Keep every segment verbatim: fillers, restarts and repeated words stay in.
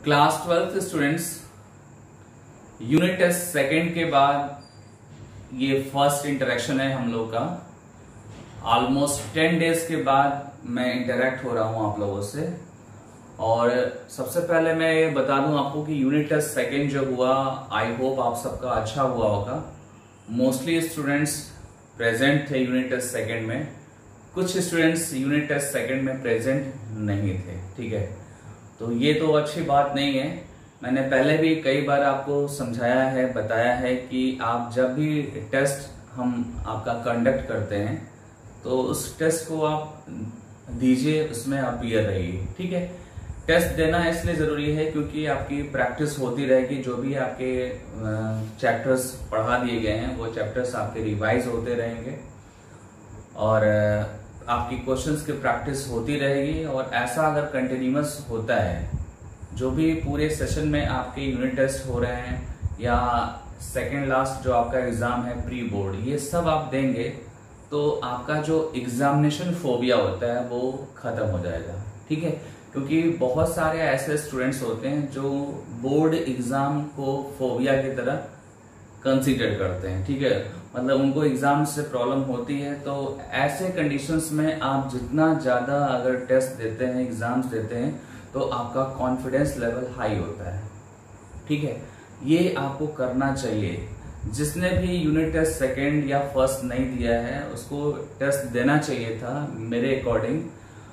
Class twelfth students, unit test second के बाद ये फर्स्ट इंटरेक्शन है हम लोग का। ऑलमोस्ट टेन डेज के बाद मैं इंटरेक्ट हो रहा हूं आप लोगों से। और सबसे पहले मैं ये बता दूं आपको कि यूनिट टेस्ट सेकेंड जो हुआ, आई होप आप सबका अच्छा हुआ होगा। मोस्टली स्टूडेंट्स प्रेजेंट थे यूनिट टेस्ट सेकेंड में, कुछ स्टूडेंट्स यूनिट टेस्ट सेकेंड में प्रेजेंट नहीं थे। ठीक है, तो ये तो अच्छी बात नहीं है। मैंने पहले भी कई बार आपको समझाया है, बताया है कि आप जब भी टेस्ट हम आपका कंडक्ट करते हैं तो उस टेस्ट को आप दीजिए, उसमें अपीयर रहिए। ठीक है, टेस्ट देना इसलिए जरूरी है क्योंकि आपकी प्रैक्टिस होती रहेगी। जो भी आपके चैप्टर्स पढ़ा दिए गए हैं वो चैप्टर्स आपके रिवाइज होते रहेंगे और आपकी क्वेश्चंस की प्रैक्टिस होती रहेगी। और ऐसा अगर कंटिन्यूअस होता है, जो भी पूरे सेशन में आपके यूनिट टेस्ट हो रहे हैं या सेकेंड लास्ट जो आपका एग्जाम है प्री बोर्ड, ये सब आप देंगे तो आपका जो एग्जामिनेशन फोबिया होता है वो खत्म हो जाएगा। ठीक है, क्योंकि बहुत सारे ऐसे स्टूडेंट्स होते हैं जो बोर्ड एग्जाम को फोबिया की तरह कंसीडर करते हैं। ठीक है, मतलब उनको एग्जाम से प्रॉब्लम होती है। तो ऐसे कंडीशंस में आप जितना ज्यादा अगर टेस्ट देते हैं, एग्जाम्स देते हैं, तो आपका कॉन्फिडेंस लेवल हाई होता है। ठीक है, ये आपको करना चाहिए। जिसने भी यूनिट टेस्ट सेकेंड या फर्स्ट नहीं दिया है उसको टेस्ट देना चाहिए था मेरे अकॉर्डिंग।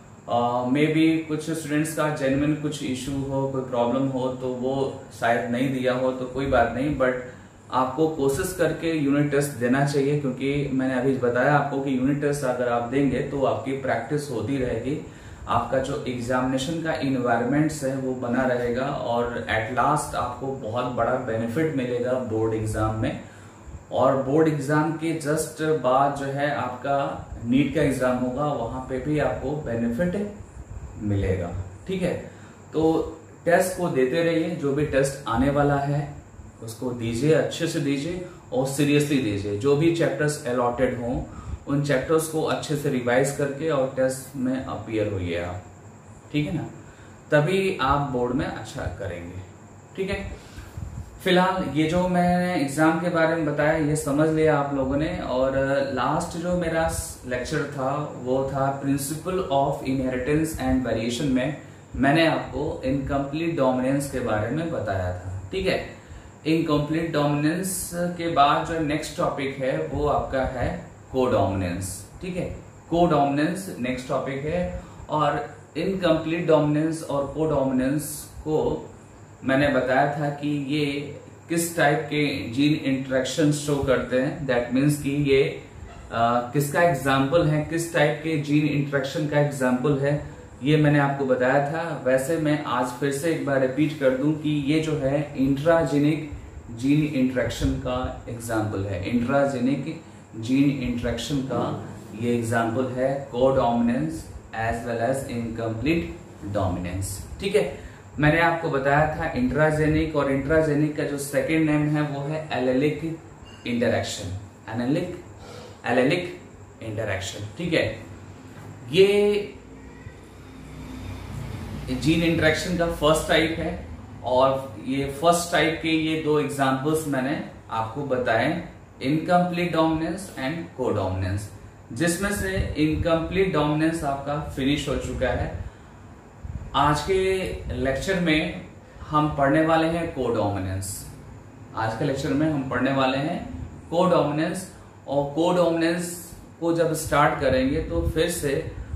मे बी कुछ स्टूडेंट्स का जेन्युइन कुछ इशू हो, कोई प्रॉब्लम हो तो वो शायद नहीं दिया हो, तो कोई बात नहीं, बट आपको कोशिश करके यूनिट टेस्ट देना चाहिए। क्योंकि मैंने अभी बताया आपको कि यूनिट टेस्ट अगर आप देंगे तो आपकी प्रैक्टिस होती रहेगी, आपका जो एग्जामिनेशन का इन्वायरमेंट है वो बना रहेगा और एट लास्ट आपको बहुत बड़ा बेनिफिट मिलेगा बोर्ड एग्जाम में। और बोर्ड एग्जाम के जस्ट बाद जो है आपका नीट का एग्जाम होगा, वहां पे भी आपको बेनिफिट मिलेगा। ठीक है, तो टेस्ट को देते रहिए, जो भी टेस्ट आने वाला है उसको दीजिए, अच्छे से दीजिए और सीरियसली दीजिए। जो भी चैप्टर्स अलॉटेड हों उन चैप्टर्स को अच्छे से रिवाइज करके और टेस्ट में अपीयर होइए आप। ठीक है ना, तभी आप बोर्ड में अच्छा करेंगे। ठीक है, फिलहाल ये जो मैंने एग्जाम के बारे में बताया ये समझ लिया आप लोगों ने। और लास्ट जो मेरा लेक्चर था वो था principle of inheritance and variation में मैंने आपको इनकम्प्लीट डोमिनेंस के बारे में बताया था। ठीक है, इनकम्प्लीट डोमिनेंस के बाद जो नेक्स्ट टॉपिक है वो आपका है कोडोमिनेंस। ठीक है, कोडोमिनेंस नेक्स्ट टॉपिक है। और इनकम्प्लीट डोमिनेंस और कोडोमिनेंस को मैंने बताया था कि ये किस टाइप के जीन इंटरेक्शन शो करते हैं। दैट मीन्स कि ये आ, किसका एग्जाम्पल है, किस टाइप के जीन इंटरेक्शन का एग्जाम्पल है, ये मैंने आपको बताया था। वैसे मैं आज फिर से एक बार रिपीट कर दूं कि ये जो है इंट्राजेनिक जीन इंटरेक्शन का एग्जाम्पल है। इंट्राजेनिक जीन इंटरेक्शन का ये एग्जाम्पल है codominance as well as incomplete dominance. ठीक है, मैंने आपको बताया था इंट्राजेनिक, और इंट्राजेनिक का जो सेकेंड नेम है वो है allelic interaction. Allelic allelic interaction. ठीक है, ये जीन इंटरेक्शन का फर्स्ट टाइप है और ये फर्स्ट टाइप के ये दो एग्जांपल्स मैंने आपको बताए, इनकम्प्लीट डोमिनेंस एंड कोडोमिनेंस, जिसमें से इनकम्प्लीट डोमिनेंस आपका फिनिश हो चुका है। आज के लेक्चर में हम पढ़ने वाले हैं कोडोमिनेंस। आज के लेक्चर में हम पढ़ने वाले हैं कोडोमिनेंस। और कोडोमिनेंस को जब स्टार्ट करेंगे तो फिर से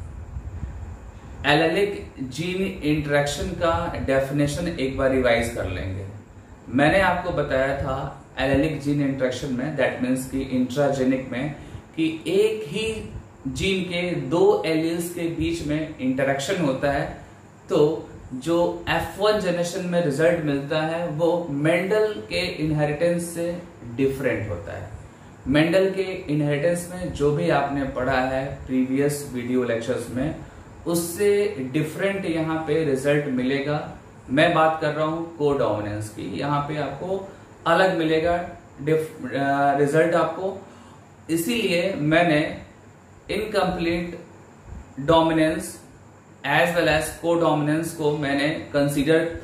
एलेलिक जीन इंटरेक्शन का डेफिनेशन एक बार रिवाइज कर लेंगे। मैंने आपको बताया था एलेलिक जीन इंटरेक्शन में, दैट मीन्स कि इंट्राजेनिक में, कि एक ही जीन के दो एलील्स के बीच में इंटरेक्शन होता है तो जो एफ वन जनरेशन में रिजल्ट मिलता है वो मेंडल के इनहेरिटेंस से डिफरेंट होता है। मेंडल के इनहेरिटेंस में जो भी आपने पढ़ा है प्रीवियस वीडियो लेक्चर्स में, उससे डिफरेंट यहाँ पे रिजल्ट मिलेगा। मैं बात कर रहा हूँ कोडोमिनेंस की, यहाँ पे आपको अलग मिलेगा रिजल्ट आपको। इसीलिए मैंने incomplete dominance as well as codominance को मैंने कंसीडर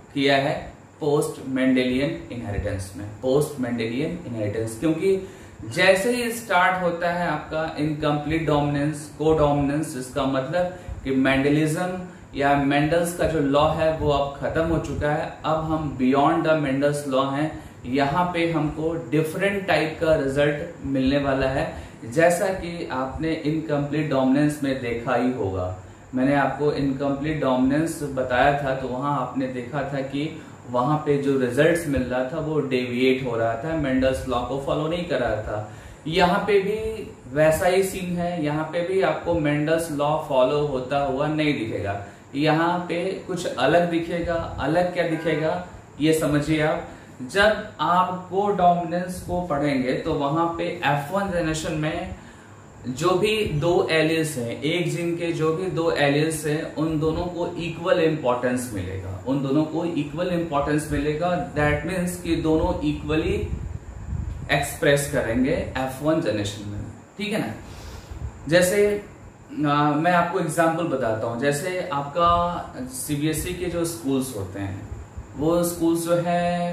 किया है पोस्ट मेंडेलियन इनहेरिटेंस में, पोस्ट मेंडेलियन इनहेरिटेंस, क्योंकि जैसे ही स्टार्ट होता है आपका इनकम्प्लीट डोमिनेंस, को डोमिनेंस, इसका मतलब कि मेंडलिज्म या मेंडल्स का जो लॉ है वो अब खत्म हो चुका है। अब हम बियॉन्ड द मेंडल्स लॉ हैं। यहाँ पे हमको डिफरेंट टाइप का रिजल्ट मिलने वाला है, जैसा कि आपने इनकम्प्लीट डोमिनेंस में देखा ही होगा। मैंने आपको इनकम्प्लीट डोमिनेंस बताया था, तो वहां आपने देखा था कि वहां पे जो रिजल्ट्स मिल रहा था वो डेविएट हो रहा था, मेंडल्स लॉ को फॉलो नहीं कर रहा था। यहाँ पे भी वैसा ही सीन है, यहाँ पे भी आपको मेंडल्स लॉ फॉलो होता हुआ नहीं दिखेगा। यहाँ पे कुछ अलग दिखेगा। अलग क्या दिखेगा ये समझिए आप। जब आप को डोमिनेंस को पढ़ेंगे तो वहां पे एफ वन जनरेशन में जो भी दो एलियस हैं, एक जीन के जो भी दो एलियस हैं, उन दोनों को इक्वल इंपॉर्टेंस मिलेगा, उन दोनों को इक्वल इंपॉर्टेंस मिलेगा। दैट मीन्स कि दोनों इक्वली एक्सप्रेस करेंगे एफ वन जनरेशन में, ठीक है ना। जैसे आ, मैं आपको एग्जांपल बताता हूं। जैसे आपका सीबीएसई के जो स्कूल्स होते हैं, वो स्कूल्स जो है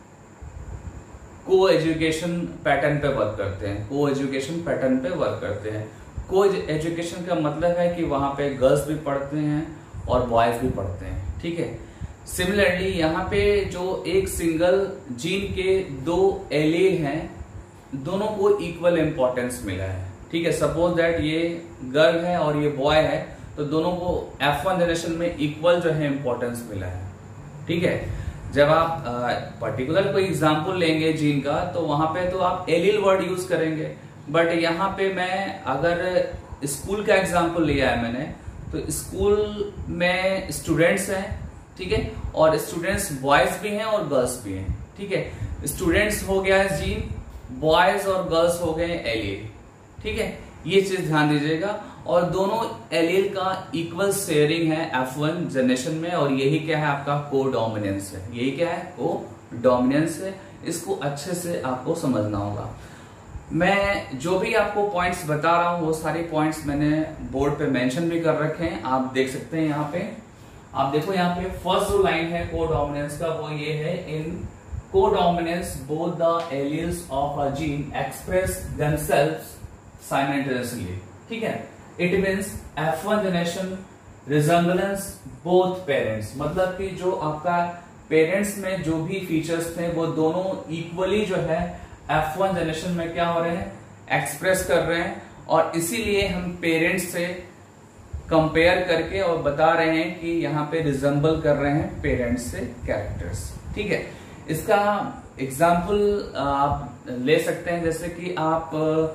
को एजुकेशन पैटर्न पे वर्क करते हैं, को एजुकेशन पैटर्न पे वर्क करते हैं। को एजुकेशन का मतलब है कि वहां पे गर्ल्स भी पढ़ते हैं और बॉयज भी पढ़ते हैं, ठीक है। सिमिलरली यहाँ पे जो एक सिंगल जीन के दो एलील हैं, दोनों को इक्वल इंपॉर्टेंस मिला है, ठीक है। सपोज दैट ये गर्ल है और ये बॉय है, तो दोनों को एफ वन जनरेशन में इक्वल जो है इंपॉर्टेंस मिला है, ठीक है। जब आप पर्टिकुलर कोई एग्जांपल लेंगे जीन का, तो वहां पे तो आप एलील वर्ड यूज करेंगे, बट यहाँ पे मैं अगर स्कूल का एग्जांपल लिया है मैंने, तो स्कूल में स्टूडेंट्स हैं, ठीक है, और स्टूडेंट्स बॉयज भी हैं और गर्ल्स भी हैं, ठीक है। स्टूडेंट्स हो गया है जीन, बॉयज और गर्ल्स हो गए एलील, ठीक है। ये चीज ध्यान दीजिएगा। और दोनों एलील का इक्वल शेयरिंग है एफ वन जनरेशन में, और यही क्या है आपका को डोमिनेंस है, यही क्या है को डोमिनेंस है। इसको अच्छे से आपको समझना होगा। मैं जो भी आपको पॉइंट्स बता रहा हूं वो सारे पॉइंट्स मैंने बोर्ड पे मेंशन भी कर रखे हैं, आप देख सकते हैं। यहाँ पे आप देखो, यहाँ पे फर्स्ट जो लाइन है को डोमिनेंस का वो ये है, in codominance both the alleles of a gene express themselves simultaneously, ठीक है। It means F one generation resemblance both parents, मतलब कि जो आपका पेरेंट्स में जो भी फीचर्स थे वो दोनों इक्वली जो है एफ वन जनरेशन में क्या हो रहे हैं, एक्सप्रेस कर रहे हैं। और इसीलिए हम पेरेंट्स से कंपेयर करके और बता रहे हैं कि यहाँ पे रिजेंबल कर रहे हैं पेरेंट्स से कैरेक्टर्स, ठीक है। इसका एग्जाम्पल आप ले सकते हैं, जैसे कि आप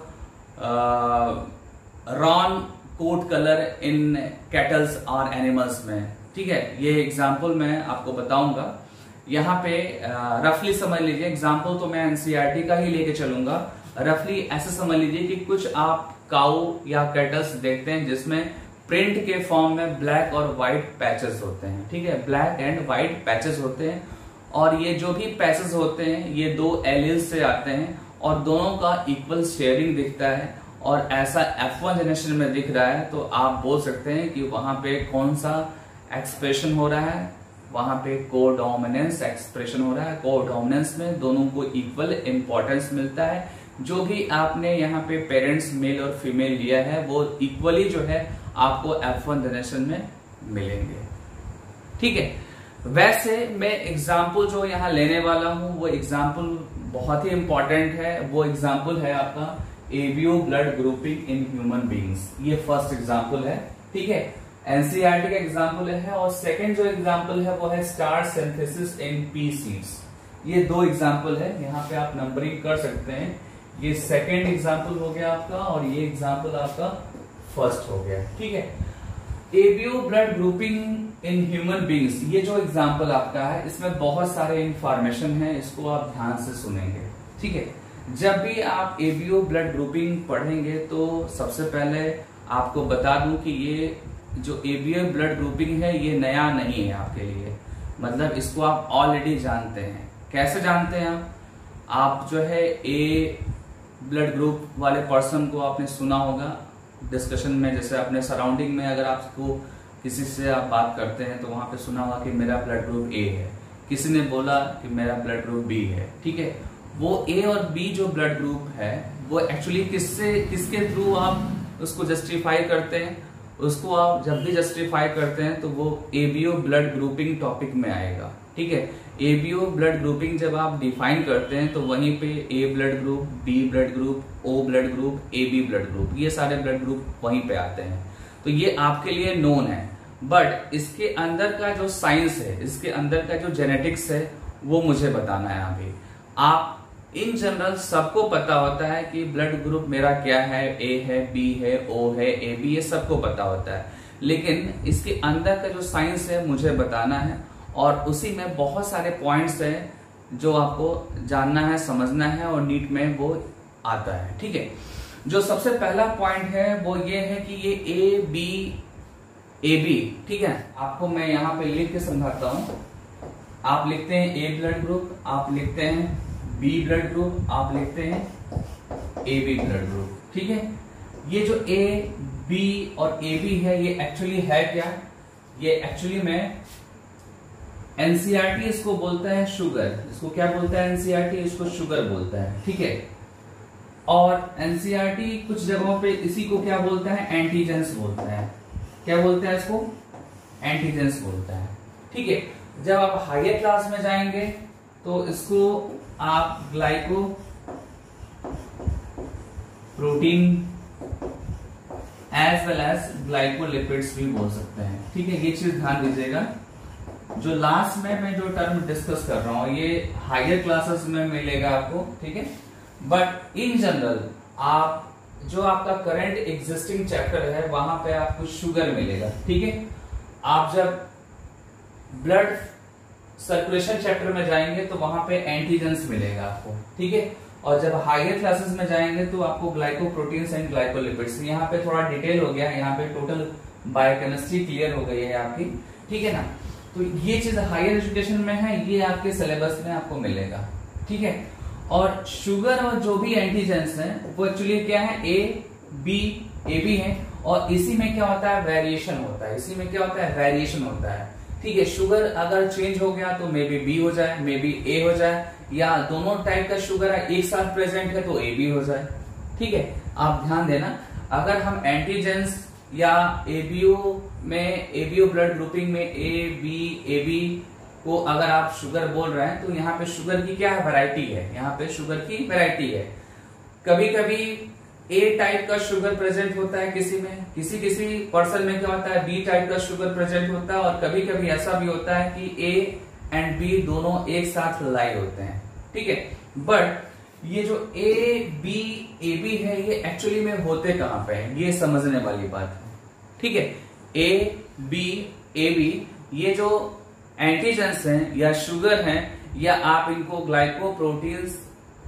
roan coat colour in cattles और एनिमल्स में, ठीक है। ये एग्जाम्पल मैं आपको बताऊंगा। यहाँ पे रफली समझ लीजिए, एग्जाम्पल तो मैं एनसीईआरटी का ही लेके चलूंगा। रफली ऐसे समझ लीजिए कि कुछ आप काऊ या कैटल्स देखते हैं जिसमें प्रिंट के फॉर्म में ब्लैक और व्हाइट पैचेस होते हैं, ठीक है, ब्लैक एंड व्हाइट पैचेस होते हैं। और ये जो भी पैचेस होते हैं ये दो एलील्स से आते हैं और दोनों का इक्वल शेयरिंग दिखता है, और ऐसा एफ वन जनरेशन में दिख रहा है। तो आप बोल सकते हैं कि वहां पे कौन सा एक्सप्रेशन हो रहा है, वहां पे को डोमिनेंस एक्सप्रेशन हो रहा है। को डोमिनेंस में दोनों को इक्वल इंपॉर्टेंस मिलता है। जो भी आपने यहाँ पे पेरेंट्स मेल और फीमेल लिया है वो इक्वली जो है आपको एफ वन जनरेशन में मिलेंगे, ठीक है। वैसे मैं एग्जाम्पल जो यहाँ लेने वाला हूं वो एग्जाम्पल बहुत ही इंपॉर्टेंट है। वो एग्जाम्पल है आपका ABO blood grouping in human beings. ये फर्स्ट एग्जाम्पल है, ठीक है, एनसीईआरटी का एग्जाम्पल है। और सेकंड जो एग्जाम्पल है वो है starch synthesis in pea seeds. ये दो एग्जाम्पल है, यहाँ पे आप नंबरिंग कर सकते हैं। ये सेकंड एग्जाम्पल हो गया आपका और ये एग्जाम्पल आपका फर्स्ट हो गया, ठीक है। ABO blood grouping in human beings, ये जो एग्जाम्पल आपका है इसमें बहुत सारे इंफॉर्मेशन है, इसको आप ध्यान से सुनेंगे, ठीक है। जब भी आप एबीओ ब्लड ग्रुपिंग पढ़ेंगे तो सबसे पहले आपको बता दूं कि ये जो एबीओ ब्लड ग्रुपिंग है ये नया नहीं है आपके लिए, मतलब इसको आप ऑलरेडी जानते हैं। कैसे जानते हैं आप आप जो है ए ब्लड ग्रुप वाले पर्सन को आपने सुना होगा डिस्कशन में, जैसे अपने सराउंडिंग में अगर आपको किसी से आप बात करते हैं तो वहां पे सुना होगा कि मेरा ब्लड ग्रुप ए है, किसी ने बोला कि मेरा ब्लड ग्रुप बी है, ठीक है, वो ए और बी जो ब्लड ग्रुप है वो एक्चुअली किससे किसके थ्रू आप उसको जस्टिफाई करते हैं, उसको आप जब भी जस्टिफाई करते हैं तो वो एबीओ ब्लड ग्रुपिंग टॉपिक में आएगा, ठीक है। एबीओ ब्लड ग्रुपिंग जब आप डिफाइन करते हैं तो वहीं पे A blood group, B blood group, O blood group, A B blood group, ये सारे ब्लड ग्रुप वहीं पे आते हैं। तो ये आपके लिए नोन है, बट इसके अंदर का जो साइंस है, इसके अंदर का जो जेनेटिक्स है वो मुझे बताना है अभी। आप इन जनरल सबको पता होता है कि ब्लड ग्रुप मेरा क्या है, ए है, बी है, ओ है, ए बी, ये सबको पता होता है, लेकिन इसके अंदर का जो साइंस है मुझे बताना है, और उसी में बहुत सारे पॉइंट्स हैं जो आपको जानना है, समझना है, और नीट में वो आता है, ठीक है। जो सबसे पहला पॉइंट है वो ये है कि ये ए बी ए बी, ठीक है, आपको मैं यहाँ पे लिख के समझाता हूं। आप लिखते हैं ए ब्लड ग्रुप, आप लिखते हैं बी ब्लड ग्रुप, आप लिखते हैं ए बी ब्लड ग्रुप, ठीक है। ये जो ए बी और ए बी है ये एक्चुअली है क्या, ये एक्चुअली में एनसीईआरटी इसको बोलता है शुगर, इसको क्या बोलता है एनसीईआरटी, इसको शुगर बोलता है, ठीक है। और एनसीईआरटी कुछ जगहों पे इसी को क्या बोलता है, एंटीजेंस बोलता है। क्या बोलता है इसको, एंटीजेंस बोलता है, ठीक है। जब आप हायर क्लास में जाएंगे तो इसको आप glycoprotein as well as glycolipids भी बोल सकते हैं, ठीक है। ये चीज ध्यान दीजिएगा, जो लास्ट में मैं जो टर्म डिस्कस कर रहा हूं ये हायर क्लासेस में मिलेगा आपको, ठीक है। बट इन जनरल आप जो आपका करंट एग्जिस्टिंग चैप्टर है वहां पे आपको शुगर मिलेगा, ठीक है। आप जब ब्लड सर्कुलेशन चैप्टर में जाएंगे तो वहां पे एंटीजेंस मिलेगा आपको, ठीक है। और जब हायर क्लासेस में जाएंगे तो आपको ग्लाइकोप्रोटीन्स एंड ग्लाइकोलिपिड्स, यहाँ पे थोड़ा डिटेल हो गया, यहाँ पे टोटल बायोकेमिस्ट्री क्लियर हो गई है आपकी, ठीक है ना। तो ये चीज हायर एजुकेशन में है, ये आपके सिलेबस में आपको मिलेगा, ठीक है। और शुगर और जो भी एंटीजेंस हैं वो एक्चुअली क्या है, ए बी ए बी है, और इसी में क्या होता है, वेरिएशन होता है, इसी में क्या होता है, वेरिएशन होता है, ठीक है। शुगर अगर चेंज हो गया तो मे बी बी हो जाए, मे बी ए हो जाए, या दोनों टाइप का शुगर एक साथ प्रेजेंट है तो ए बी हो जाए, ठीक है। आप ध्यान देना, अगर हम एंटीजेंस या एबीओ में एबीओ ब्लड ग्रुपिंग में ए बी ए बी को अगर आप शुगर बोल रहे हैं तो यहाँ पे शुगर की क्या है, वैरायटी है, यहाँ पे शुगर की वैरायटी है। कभी कभी ए टाइप का शुगर प्रेजेंट होता है किसी में, किसी किसी पर्सन में क्या होता है, बी टाइप का शुगर प्रेजेंट होता है, और कभी कभी ऐसा भी होता है कि ए एंड बी दोनों एक साथ लाई होते हैं, ठीक है। बट ये जो ए बी ए बी है ये एक्चुअली में होते कहां पे है, ये समझने वाली बात है, ठीक है। ए बी ए बी ये जो एंटीजेंस हैं या शुगर हैं, या आप इनको ग्लाइकोप्रोटीन्स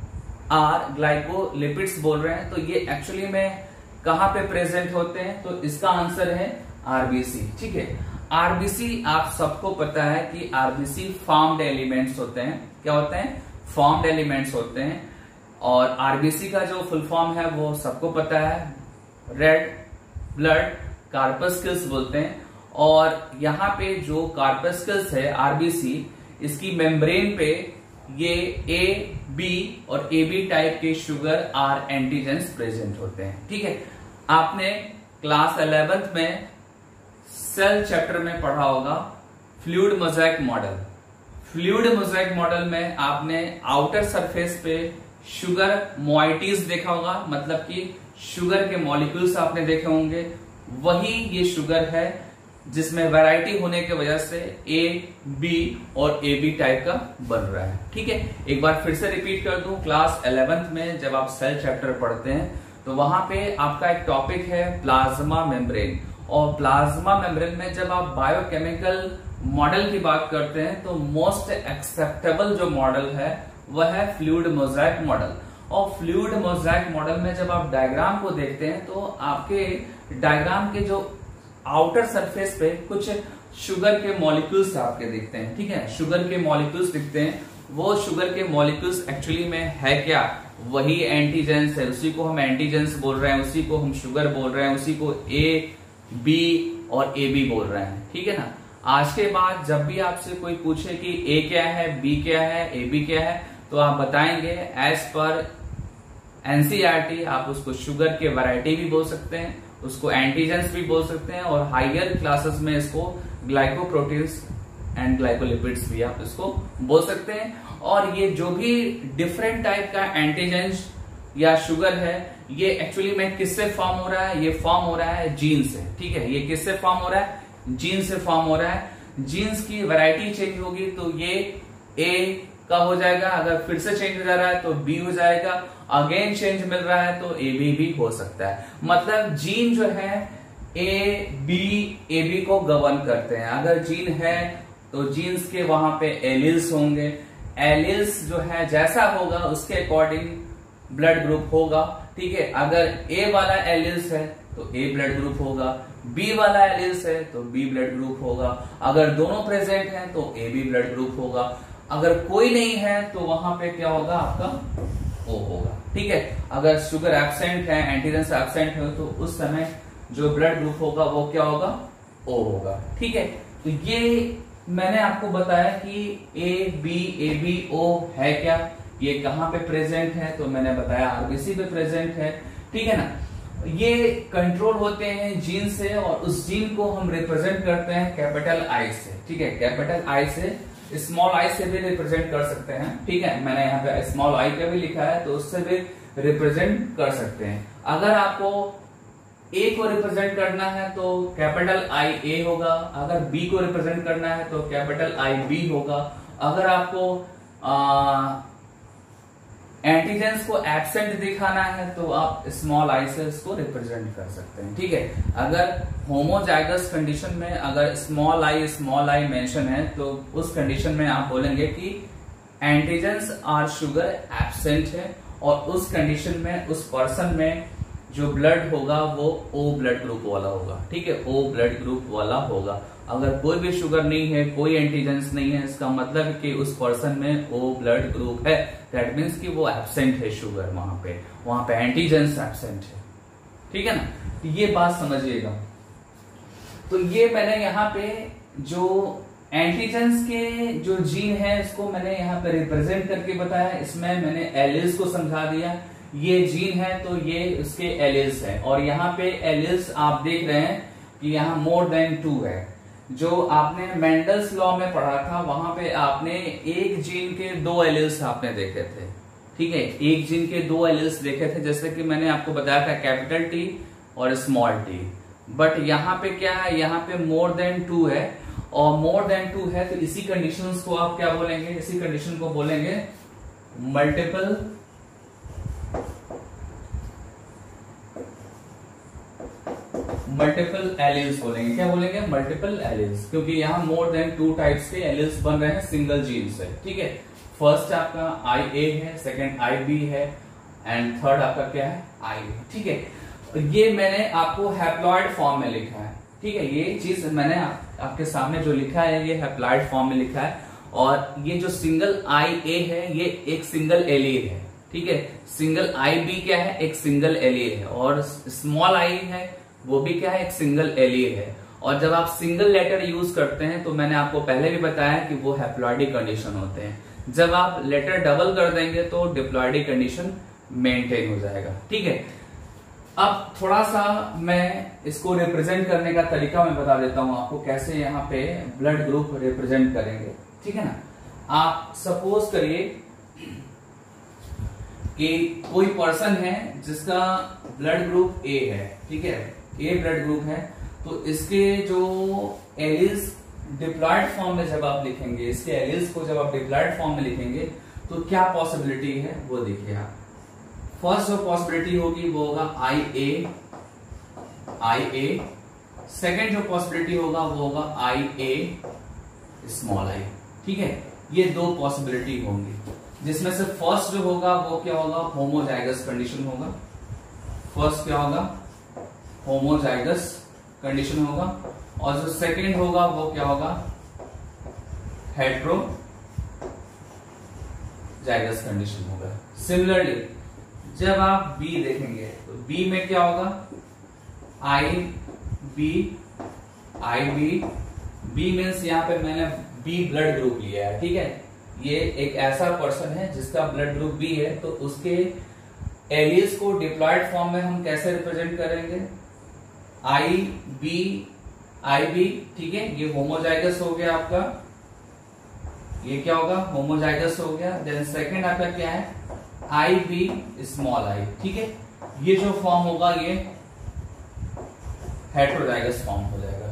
आर ग्लाइकोलिपिड्स बोल रहे हैं, तो ये एक्चुअली में कहां पे प्रेजेंट होते हैं, तो इसका आंसर है आरबीसी, ठीक है। आरबीसी आप सबको पता है कि आरबीसी फॉर्म्ड एलिमेंट्स होते हैं, क्या होते हैं, फॉर्म्ड एलिमेंट्स होते हैं। और आरबीसी का जो फुल फॉर्म है वो सबको पता है, रेड ब्लड कार्पस्कल्स बोलते हैं। और यहाँ पे जो कार्पस्कल्स है आरबीसी, इसकी मेम्ब्रेन पे ये ए बी और ए बी टाइप के शुगर आर एंटीजेंस प्रेजेंट होते हैं, ठीक है। आपने क्लास इलेवेंथ में सेल चैप्टर में पढ़ा होगा fluid mosaic model. Fluid mosaic model में आपने आउटर सरफेस पे शुगर मोइटीज देखा होगा, मतलब कि शुगर के मॉलिक्यूल्स आपने देखे होंगे, वही ये शुगर है जिसमें वैरायटी होने की वजह से ए बी और ए बी टाइप का बन रहा है, ठीक है। एक बार फिर से रिपीट कर दूं, क्लास इलेवेंथ में जब आप सेल चैप्टर पढ़ते हैं तो वहां पे आपका एक टॉपिक है प्लाज्मा मेम्ब्रेन, और प्लाज्मा मेम्ब्रेन में जब आप बायोकेमिकल मॉडल की बात करते हैं तो मोस्ट एक्सेप्टेबल जो मॉडल है वह है फ्लूइड मोज़ेक मॉडल। और फ्लूइड मोज़ेक मॉडल में जब आप डायग्राम को देखते हैं तो आपके डायग्राम के जो आउटर सरफेस पे कुछ शुगर के मॉलिक्यूल्स आपके दिखते हैं, ठीक है, शुगर के मॉलिक्यूल्स दिखते हैं। वो शुगर के मॉलिक्यूल्स एक्चुअली में है क्या, वही एंटीजेंस है, उसी को हम एंटीजेंस बोल रहे हैं, उसी को हम शुगर बोल रहे हैं, उसी को ए बी और ए बी बोल रहे हैं, ठीक है ना। आज के बाद जब भी आपसे कोई पूछे कि ए क्या है, बी क्या है, ए बी क्या है, तो आप बताएंगे एज पर एनसीईआरटी। आप उसको शुगर के वैरायटी भी बोल सकते हैं, उसको एंटीजेंस भी बोल सकते हैं, और हायर क्लासेस में इसको ग्लाइकोप्रोटीन्स एंड ग्लाइकोलिपिड्स भी आप इसको बोल सकते हैं। और ये जो भी डिफरेंट टाइप का एंटीजेंस या शुगर है, ये एक्चुअली में किससे फॉर्म हो रहा है? ये फॉर्म हो रहा है जीन से। ठीक है, ये किससे फॉर्म हो रहा है? जीन से फॉर्म हो रहा है। जीन्स की वैरायटी चेंज होगी तो ये ए का हो जाएगा, अगर फिर से चेंज हो जा रहा है तो बी हो जाएगा, अगेन चेंज मिल रहा है तो ए बी भी हो सकता है। मतलब जीन जो है ए बी ए बी को गवर्न करते हैं। अगर जीन है तो जीन्स के वहां पे एलिल्स होंगे, एलिल्स जो है जैसा होगा उसके अकॉर्डिंग ब्लड ग्रुप होगा। ठीक है, अगर ए वाला एलिल्स है तो ए ब्लड ग्रुप होगा, बी वाला एलिल्स है तो बी ब्लड ग्रुप होगा, अगर दोनों प्रेजेंट हैं तो ए बी ब्लड ग्रुप होगा, अगर कोई नहीं है तो वहां पे क्या होगा? आपका ओ होगा। ठीक है, अगर शुगर एब्सेंट है, एंटीजेंस एब्सेंट है, तो उस समय जो ब्लड ग्रुप होगा वो क्या होगा? ओ होगा। ठीक है, तो ये मैंने आपको बताया कि ए बी ए बी ओ है क्या, ये कहां पे प्रेजेंट है, तो मैंने बताया आरबीसी पे प्रेजेंट है। ठीक है ना, ये कंट्रोल होते हैं जीन से, और उस जीन को हम रिप्रेजेंट करते हैं कैपिटल आई से। ठीक है, कैपिटल आई से, स्मॉल आई से भी रिप्रेजेंट कर सकते हैं। ठीक है, मैंने यहाँ पे स्मॉल आई का भी लिखा है, तो उससे भी रिप्रेजेंट कर सकते हैं। अगर आपको ए को रिप्रेजेंट करना है तो कैपिटल आई ए होगा, अगर बी को रिप्रेजेंट करना है तो कैपिटल आई बी होगा, अगर आपको एंटीजेंस को एब्सेंट दिखाना है तो आप स्मॉल आई से इसको रिप्रेजेंट कर सकते हैं। ठीक है, अगर होमोजाइगस कंडीशन में अगर small I small I mention है तो उस कंडीशन में आप बोलेंगे कि एंटीजेंस आर शुगर एब्सेंट है, और उस कंडीशन में उस पर्सन में जो ब्लड होगा वो ओ ब्लड ग्रुप वाला होगा। ठीक है, ओ ब्लड ग्रुप वाला होगा। अगर कोई भी शुगर नहीं है, कोई एंटीजेंस नहीं है, इसका मतलब है कि उस पर्सन में ओ ब्लड ग्रुप है, दैट मीन्स कि वो एब्सेंट है शुगर, वहां पे वहां पे एंटीजेंस एब्सेंट है। ठीक है ना, तो ये बात समझिएगा। तो ये मैंने यहाँ पे जो एंटीजेंस के जो जीन है इसको मैंने यहाँ पे रिप्रेजेंट करके बताया, इसमें मैंने एलिल्स को समझा दिया। ये जीन है तो ये उसके एलिल्स है, और यहाँ पे एलिल्स आप देख रहे हैं कि यहाँ मोर देन टू है। जो आपने मेंडल्स लॉ में पढ़ा था वहां पे आपने एक जीन के दो एलिल्स आपने देखे थे। ठीक है, एक जीन के दो एलिल्स देखे थे, जैसे कि मैंने आपको बताया था कैपिटल टी और स्मॉल टी। बट यहाँ पे क्या है? यहाँ पे मोर देन टू है, और मोर देन टू है तो इसी कंडीशंस को आप क्या बोलेंगे? इसी कंडीशन को बोलेंगे मल्टीपल मल्टीपल एलिल्स बोलेंगे। क्या बोलेंगे? मल्टीपल एलिल्स, क्योंकि यहाँ मोर देन टू टाइप्स के एलिल्स बन रहे हैं सिंगल जीन से। ठीक है, फर्स्ट आपका आई ए है, सेकंड आई बी है, एंड थर्ड आपका क्या है? आई है। ठीक है, ये मैंने आपको हैप्लॉइड फॉर्म में लिखा है। ठीक है, ये चीज मैंने आप, आपके सामने जो लिखा है ये हैप्लॉइड फॉर्म में लिखा है, और ये जो सिंगल आई ए है ये एक सिंगल एलील है। ठीक है, सिंगल आई बी क्या है? एक सिंगल एलील है, और स्मॉल आई है वो भी क्या है? एक सिंगल एलील है। और जब आप सिंगल लेटर यूज करते हैं तो मैंने आपको पहले भी बताया कि वो हैप्लॉइडिक कंडीशन होते हैं। जब आप लेटर डबल कर देंगे तो डिप्लॉइडिक कंडीशन मेंटेन हो जाएगा। ठीक है, अब थोड़ा सा मैं इसको रिप्रेजेंट करने का तरीका मैं बता देता हूं आपको, कैसे यहाँ पे ब्लड ग्रुप रिप्रेजेंट करेंगे। ठीक है ना, आप सपोज करिए कि कोई पर्सन है जिसका ब्लड ग्रुप ए है। ठीक है, ए ब्लड ग्रुप है, तो इसके जो एलिल्स डिप्लॉयड फॉर्म में जब आप लिखेंगे, इसके एलिल्स को जब आप डिप्लॉयड फॉर्म में लिखेंगे तो क्या पॉसिबिलिटी है वो देखिए आप। फर्स्ट जो पॉसिबिलिटी होगी वो होगा आई ए आई ए, सेकेंड जो पॉसिबिलिटी होगा वो होगा आई ए स्मॉल आई। ठीक है, ये दो पॉसिबिलिटी होंगी, जिसमें से फर्स्ट जो होगा वो क्या होगा? होमोजाइगस कंडीशन होगा। फर्स्ट क्या होगा? होमोजाइगस कंडीशन होगा, और जो सेकंड होगा वो क्या होगा? हेट्रोजाइगस कंडीशन होगा। सिमिलरली जब आप बी देखेंगे तो बी में क्या होगा? I B I B B means यहाँ पे मैंने बी ब्लड ग्रुप लिया है, ठीक है। ये एक ऐसा पर्सन है जिसका ब्लड ग्रुप बी है, तो उसके एलियस को डिप्लॉयड फॉर्म में हम कैसे रिप्रेजेंट करेंगे, आई बी आई बी, ठीक है। ये होमोजाइगस हो गया आपका, ये क्या होगा, होमोजाइगस हो गया। देन सेकंड आपका क्या है, आई बी स्मॉल आई, ठीक है। ये जो फॉर्म होगा ये हेटेरोजाइगस फॉर्म हो जाएगा,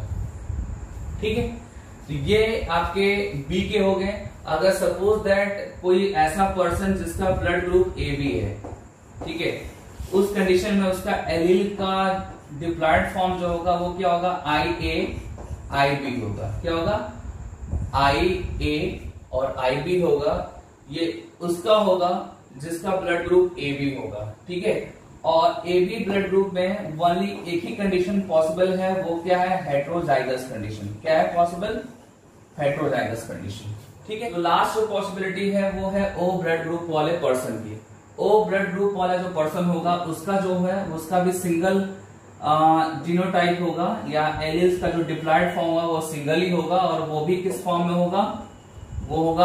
ठीक है। तो ये आपके बी के हो गए। अगर सपोज दैट कोई ऐसा पर्सन जिसका ब्लड ग्रुप ए बी है, ठीक है, उस कंडीशन में उसका एलील का डिप्लॉयड फॉर्म जो होगा वो क्या होगा, आई ए आई बी होगा। क्या होगा, आई ए और आई बी होगा। ये उसका होगा जिसका ब्लड ग्रुप ए बी होगा, ठीक है। और ए बी ब्लड ग्रुप में ओनली एक ही कंडीशन पॉसिबल है, वो क्या है, हेटेरोजाइगस कंडीशन। क्या है पॉसिबल, हेटेरोजाइगस कंडीशन, ठीक है। तो लास्ट जो पॉसिबिलिटी है वो है ओ ब्लड ग्रुप वाले पर्सन की। ओ ब्लड ग्रुप वाला जो पर्सन होगा उसका जो है उसका भी सिंगल जीनोटाइप होगा, या एलियल्स का जो डिप्लॉयड फॉर्म होगा वो सिंगल ही होगा, और वो भी किस फॉर्म में होगा, वो होगा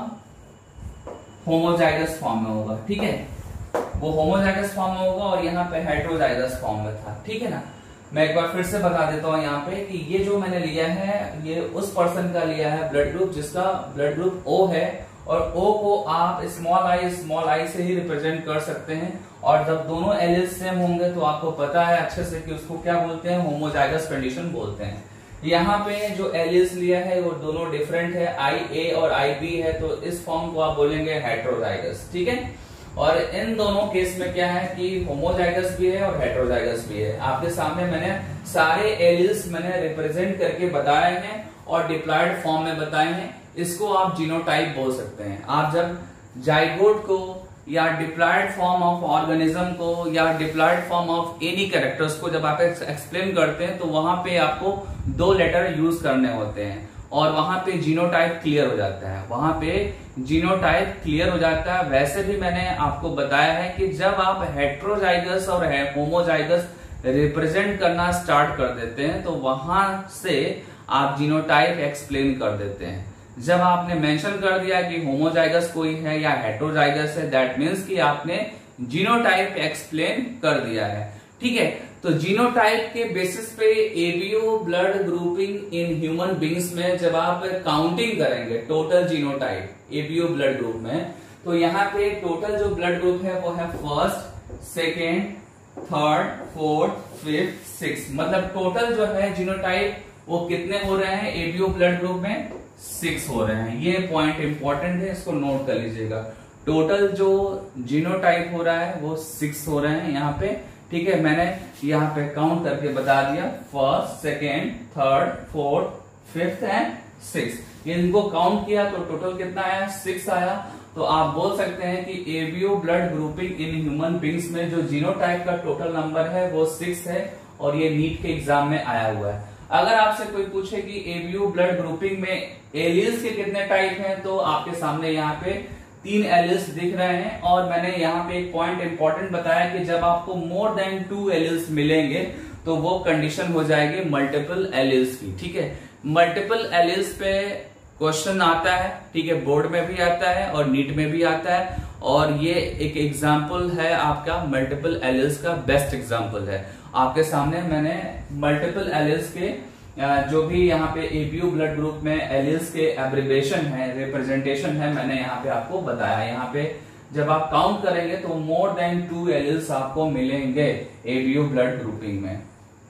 आपका होमोजाइगस फॉर्म में होगा, ठीक है। वो होमोजाइगस फॉर्म में होगा और यहाँ पे हेटेरोजाइगस फॉर्म में था, ठीक है ना। मैं एक बार फिर से बता देता हूँ यहाँ पे कि ये जो मैंने लिया है ये उस पर्सन का लिया है ब्लड ग्रुप जिसका ब्लड ग्रुप ओ है, और ओ को आप स्मॉल आई स्मॉल आई से ही रिप्रेजेंट कर सकते हैं। और जब दोनों एलियल्स सेम होंगे तो आपको पता है अच्छे से कि उसको क्या बोलते हैं, होमोजाइगस कंडीशन बोलते हैं। यहाँ पे जो एलियल्स लिया है वो दोनों डिफरेंट है, आई ए और आई बी है, तो इस फॉर्म को आप बोलेंगे हेटेरोजाइगस, ठीक है। और इन दोनों केस में क्या है कि होमोजाइगस भी है और हेटेरोजाइगस भी है। आपके सामने मैंने सारे एलियल्स मैंने रिप्रेजेंट करके बताए हैं और डिप्लॉयड फॉर्म में बताए हैं। इसको आप जीनोटाइप बोल सकते हैं। आप जब जाइगोट को या डिप्लॉयड फॉर्म ऑफ ऑर्गेनिज्म को या diploid form of any characters को जब आप एक्सप्लेन करते हैं तो वहां पे आपको दो लेटर यूज करने होते हैं और वहां पे जीनोटाइप क्लियर हो जाता है, वहां पे जीनोटाइप क्लियर हो जाता है। वैसे भी मैंने आपको बताया है कि जब आप हेटेरोजाइगस और होमोजाइगस रिप्रेजेंट करना स्टार्ट कर देते हैं तो वहां से आप जीनोटाइप एक्सप्लेन कर देते हैं। जब आपने मेंशन कर दिया कि होमोजाइगस कोई है या हेटेरोजाइगस है, दैट मीन्स कि आपने जीनोटाइप एक्सप्लेन कर दिया है, ठीक है। तो जीनोटाइप के बेसिस पे ABO blood grouping in human beings में जब आप काउंटिंग करेंगे total genotype ABO blood group में, तो यहाँ पे टोटल जो ब्लड ग्रुप है वो है first, second, third, fourth, fifth, six. मतलब टोटल जो है जीनोटाइप वो कितने हो रहे हैं एबीओ ब्लड ग्रुप में, सिक्स हो रहे हैं। ये पॉइंट इंपॉर्टेंट है, इसको नोट कर लीजिएगा। टोटल जो जीनोटाइप हो रहा है वो सिक्स हो रहे हैं यहाँ पे, ठीक है। मैंने यहाँ पे काउंट करके बता दिया, first, second, third, fourth, fifth and six. इनको काउंट किया तो टोटल कितना आया, सिक्स आया। तो आप बोल सकते हैं कि ABO blood grouping in human beings में जो जीनोटाइप का टोटल नंबर है वो सिक्स है और ये नीट के एग्जाम में आया हुआ है। अगर आपसे कोई पूछे कि एबीओ ब्लड ग्रुपिंग में एलियल्स के कितने टाइप हैं, तो आपके सामने यहाँ पे तीन एलियल्स दिख रहे हैं। और मैंने यहाँ पे एक पॉइंट इंपॉर्टेंट बताया कि जब आपको मोर देन टू एलियल्स मिलेंगे तो वो कंडीशन हो जाएगी मल्टीपल एलियल्स की, ठीक है। मल्टीपल एलियल्स पे क्वेश्चन आता है, ठीक है, बोर्ड में भी आता है और नीट में भी आता है। और ये एक एग्जाम्पल है आपका मल्टीपल एलियल्स का, बेस्ट एग्जाम्पल है। आपके सामने मैंने मल्टीपल एलियल्स के जो भी यहाँ पे एबीओ ब्लड ग्रुप में एलियल्स के एब्रिवेशन है, रिप्रेजेंटेशन है, मैंने यहाँ पे आपको बताया। यहाँ पे जब आप काउंट करेंगे तो मोर देन टू एलियल्स आपको मिलेंगे एबीओ ब्लड ग्रुपिंग में,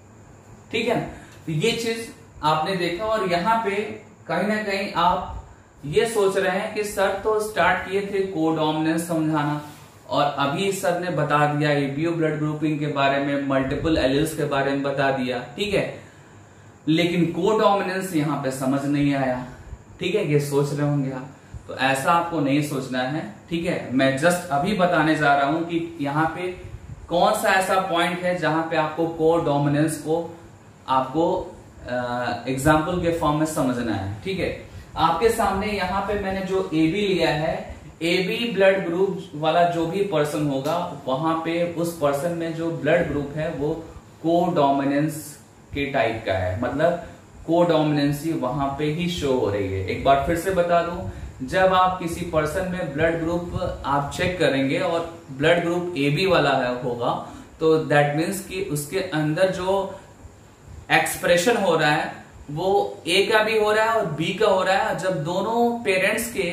ठीक है। तो ये चीज आपने देखा। और यहाँ पे कहीं ना कहीं आप ये सोच रहे हैं कि सर तो स्टार्ट किए थे कोडोमिनेंस समझाना और अभी सर ने बता दिया एबीओ ब्लड ग्रुपिंग के बारे में, मल्टीपल एलियल्स के बारे में बता दिया, ठीक है, लेकिन कोडोमिनेंस यहाँ पे समझ नहीं आया, ठीक है। ये सोच रहे होंगे आप, तो ऐसा आपको नहीं सोचना है, ठीक है। मैं जस्ट अभी बताने जा रहा हूं कि यहाँ पे कौन सा ऐसा पॉइंट है जहां पे आपको कोडोमिनेंस को आपको एग्जाम्पल के फॉर्म में समझना है, ठीक है। आपके सामने यहाँ पे मैंने जो एबी लिया है, एबी ब्लड ग्रुप वाला जो भी पर्सन होगा वहां पे उस पर्सन में जो ब्लड ग्रुप है वो कोडोमिनेंस के टाइप का है। मतलब कोडोमिनेंसी वहां पे ही शो हो रही है। एक बार फिर से बता दूं, जब आप किसी पर्सन में ब्लड ग्रुप आप चेक करेंगे और ब्लड ग्रुप ए बी वाला है होगा, तो दैट मीन्स कि उसके अंदर जो एक्सप्रेशन हो रहा है वो ए का भी हो रहा है और बी का हो रहा है। जब दोनों पेरेंट्स के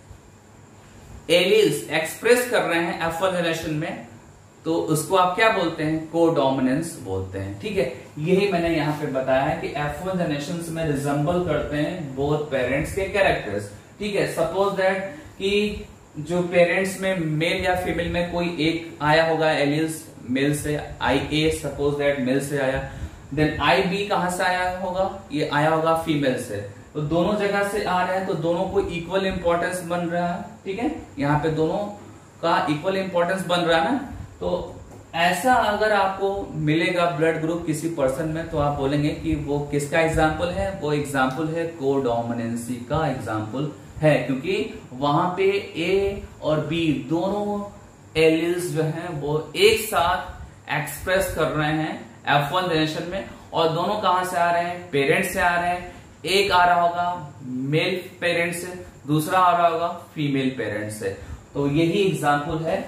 एलील्स एक्सप्रेस कर रहे हैं एफ वन जनरेशन में, तो उसको आप क्या बोलते हैं, कोडोमिनेंस बोलते हैं। ठीक है, यही मैंने यहां पे बताया है कि एफ वन जनरेशन में रिजेंबल करते हैं बोथ पेरेंट्स के कैरेक्टर्स। ठीक है, सपोज दैट कि जो पेरेंट्स में मेल या फीमेल में कोई एक आया होगा एलील्स मेल से, I A suppose that male से आया, देन आई बी कहां से आया होगा, ये आया होगा फीमेल से। तो दोनों जगह से आ रहे हैं तो दोनों को इक्वल इंपॉर्टेंस बन रहा है। ठीक है, यहाँ पे दोनों का इक्वल इंपॉर्टेंस बन रहा है ना। तो ऐसा अगर आपको मिलेगा ब्लड ग्रुप किसी पर्सन में, तो आप बोलेंगे कि वो किसका एग्जाम्पल है, वो एग्जाम्पल है कोडोमिनेंसी का एग्जाम्पल है, क्योंकि वहां पे ए और बी दोनों एलील्स जो हैं वो एक साथ एक्सप्रेस कर रहे हैं एफ वन जनरेशन में, और दोनों कहां से आ रहे हैं, पेरेंट्स से आ रहे हैं। एक आ रहा होगा मेल पेरेंट से, दूसरा आ रहा होगा फीमेल पेरेंट से। तो यही एग्जाम्पल है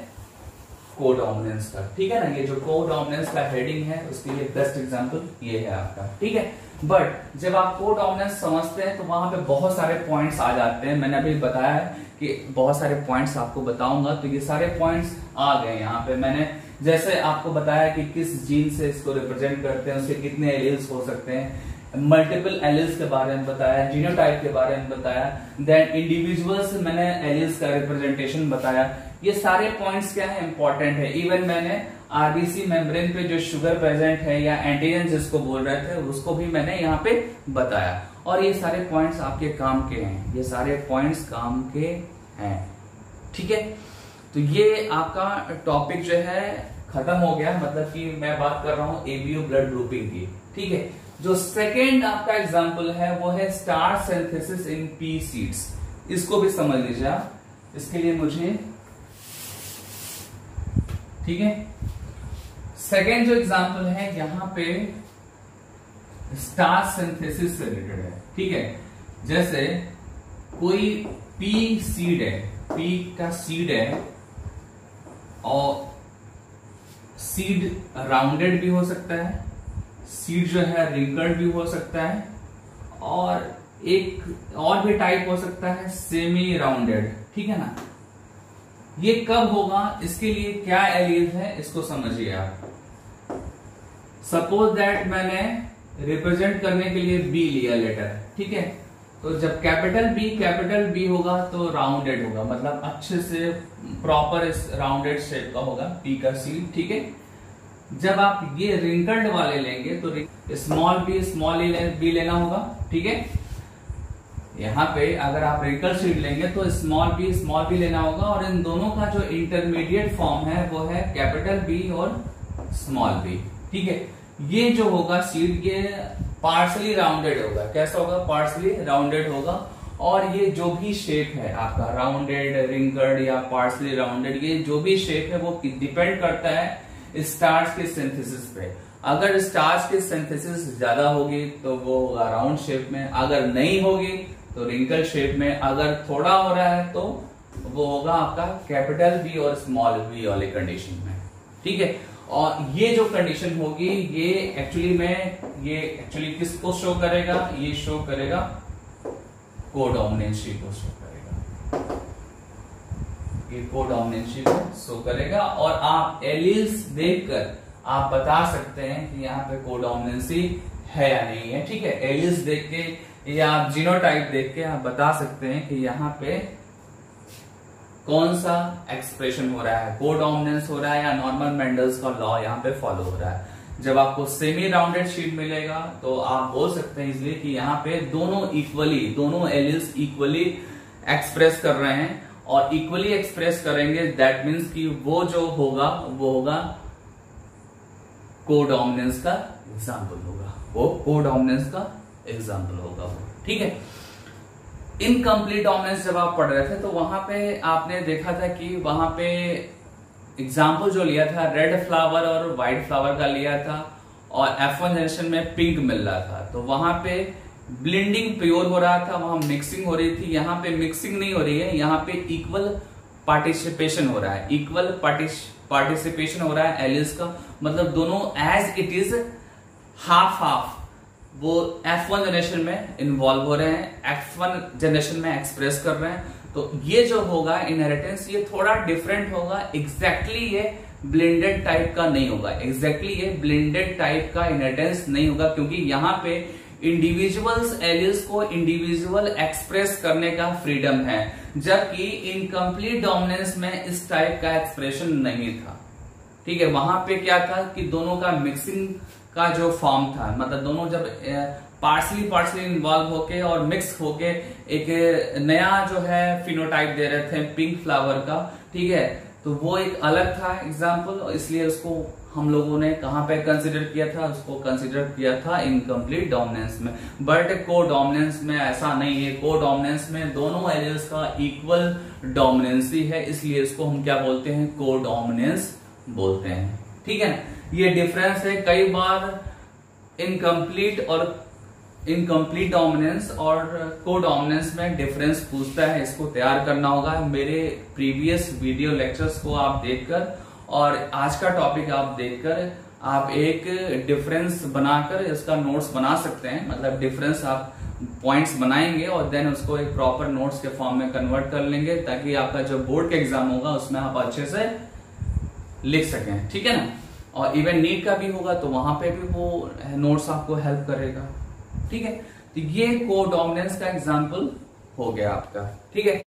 कोडोमिनेंस का। ठीक है ना, ये जो कोडोमिनेंस का हेडिंग है उसके लिए बेस्ट एग्जांपल ये है आपका। ठीक है, बट जब आप कोडोमिनेंस समझते हैं तो वहां पे बहुत सारे पॉइंट्स आ जाते हैं। मैंने अभी बताया है कि बहुत सारे पॉइंट्स आपको बताऊंगा, तो ये सारे पॉइंट्स आ गए यहाँ पे। मैंने जैसे आपको बताया कि किस जीन से इसको रिप्रेजेंट करते हैं, उसके कितने एलील्स हो सकते हैं, मल्टीपल एलील्स के बारे में बताया, जीनोटाइप के बारे में बताया, देन इंडिविजुअल्स मैंने एलील्स का रिप्रेजेंटेशन बताया। ये सारे पॉइंट्स क्या है, इंपॉर्टेंट है। इवन मैंने आरबीसी मेम्ब्रेन पे जो शुगर प्रेजेंट है या एंटीजन जिसको बोल रहे थे उसको भी मैंने यहाँ पे बताया, और ये सारे पॉइंट्स आपके काम के हैं, ये सारे पॉइंट्स काम के हैं। ठीक है, तो ये आपका टॉपिक जो है खत्म हो गया, मतलब कि मैं बात कर रहा हूं एबीओ ब्लड ग्रुपिंग की। ठीक है, जो सेकेंड आपका एग्जाम्पल है वो है starch synthesis in pea seeds. इसको भी समझ लीजिए आप, इसके लिए मुझे, ठीक है, सेकेंड जो एग्जाम्पल है यहां पे स्टार्च सिंथेसिस से रिलेटेड है। ठीक है, जैसे कोई पी सीड है, पी का सीड है, और सीड राउंडेड भी हो सकता है, सीड जो है रिंकल्ड भी हो सकता है, और एक और भी टाइप हो सकता है सेमी राउंडेड। ठीक है ना, ये कब होगा, इसके लिए क्या एलील है इसको समझिए आप। सपोज दैट मैंने रिप्रेजेंट करने के लिए बी लिया लेटर। ठीक है, तो जब कैपिटल बी कैपिटल बी होगा तो राउंडेड होगा, मतलब अच्छे से प्रॉपर राउंडेड शेप का होगा पी का सीड। ठीक है, जब आप ये रिंकल्ड वाले लेंगे तो स्मॉल बी स्मॉल बी लेना होगा। ठीक है, यहाँ पे अगर आप रिंकल सीड लेंगे तो स्मॉल बी स्मॉल बी लेना होगा, और इन दोनों का जो इंटरमीडिएट फॉर्म है वो है कैपिटल बी और स्मॉल बी। ठीक है, ये जो होगा सीड ये पार्सली राउंडेड होगा। कैसा होगा, पार्सली राउंडेड होगा, और ये जो भी शेप है आपका राउंडेड, रिंकल्ड या पार्सली राउंडेड, ये जो भी शेप है वो डिपेंड करता है स्टार्च के सिंथेसिस पे। अगर स्टार्च की सिंथेसिस ज्यादा होगी तो वो होगा राउंड शेप में, अगर नहीं होगी तो रिंकल शेप में, अगर थोड़ा हो रहा है तो वो होगा आपका कैपिटल बी और स्मॉल बी वाले कंडीशन में। ठीक है, और ये जो कंडीशन होगी ये एक्चुअली में ये एक्चुअली किसको शो करेगा, ये शो करेगा कोडोमिनेंसी को शो करेगा, ये कोडोमिनेंसी को शो करेगा। और आप एलील्स देखकर आप बता सकते हैं कि यहाँ पे कोडोमिनेंसी है या नहीं है। ठीक है, एलील्स देख के या आप जीनोटाइप देख के आप बता सकते हैं कि यहाँ पे कौन सा एक्सप्रेशन हो रहा है, कोडोमिनेंस हो रहा है या नॉर्मल मेंडल्स का लॉ यहाँ पे फॉलो हो रहा है। जब आपको सेमी राउंडेड शीट मिलेगा तो आप बोल सकते हैं इसलिए कि यहाँ पे दोनों इक्वली, दोनों एलील्स इक्वली एक्सप्रेस कर रहे हैं, और इक्वली एक्सप्रेस करेंगे दैट मीन्स कि वो जो होगा वो होगा कोडोमिनेंस का एग्जाम्पल होगा, वो कोडोमिनेंस का एग्जाम्पल होगा वो। ठीक है, इनकम्प्लीट डोमिनेंस जब आप पढ़ रहे थे तो वहां पे आपने देखा था कि वहां पे एग्जाम्पल जो लिया था रेड फ्लावर और व्हाइट फ्लावर का लिया था, और एफ वन जनरेशन में पिंक मिल रहा था। तो वहां पे ब्लेंडिंग प्योर हो रहा था, वहां मिक्सिंग हो रही थी, यहाँ पे मिक्सिंग नहीं हो रही है, यहाँ पे इक्वल पार्टिसिपेशन हो रहा है, इक्वल पार्टिसिपेशन हो रहा है एलिल्स का, मतलब दोनों as it is half half वो एफ वन जनरेशन में इन्वॉल्व हो रहे हैं, एफ वन जनरेशन में एक्सप्रेस कर रहे हैं। तो ये जो होगा इनहेरिटेंस, ये थोड़ा डिफरेंट होगा, एग्जैक्टली exactly ये ब्लेंडेड टाइप का नहीं होगा, एग्जैक्टली exactly ये ब्लेंडेड टाइप का इनहेरिटेंस नहीं होगा, क्योंकि यहाँ पे इंडिविजुअल्स एलिल्स को इंडिविजुअल एक्सप्रेस करने का फ्रीडम है, जबकि इनकम्प्लीट डोमिनेंस में इस टाइप का एक्सप्रेशन नहीं था। ठीक है, वहां पे क्या था कि दोनों का मिक्सिंग का जो फॉर्म था, मतलब दोनों जब पार्सली पार्सली इन्वॉल्व होके और मिक्स होके एक नया जो है फिनोटाइप दे रहे थे पिंक फ्लावर का। ठीक है, तो वो एक अलग था एग्जाम्पल, इसलिए उसको हम लोगों ने कहां पे कंसिडर किया था, उसको कंसिडर किया था इनकम्प्लीट डोमिनेंस में। बट को डोमिनेंस में ऐसा नहीं है, को डोमिनेंस में दोनों एलिल्स का इक्वल डोमिनेंसी है, इसलिए इसको हम क्या बोलते हैं, को डोमिनेंस बोलते हैं। ठीक है, ये डिफरेंस है। कई बार इनकम्प्लीट और इनकम्प्लीट डोमिनेंस और को डोमिनेंस में डिफरेंस पूछता है, इसको तैयार करना होगा। मेरे प्रीवियस वीडियो लेक्चर्स को आप देखकर और आज का टॉपिक आप देखकर आप एक डिफरेंस बनाकर इसका नोट्स बना सकते हैं, मतलब डिफरेंस आप पॉइंट्स बनाएंगे और देन उसको एक प्रॉपर नोट्स के फॉर्म में कन्वर्ट कर लेंगे, ताकि आपका जो बोर्ड का एग्जाम होगा उसमें आप अच्छे से लिख सकें। ठीक है ना, और इवन नीट का भी होगा तो वहां पे भी वो नोट्स आपको हेल्प करेगा। ठीक है, तो ये को डोमिनेंस का एग्जांपल हो गया आपका। ठीक है।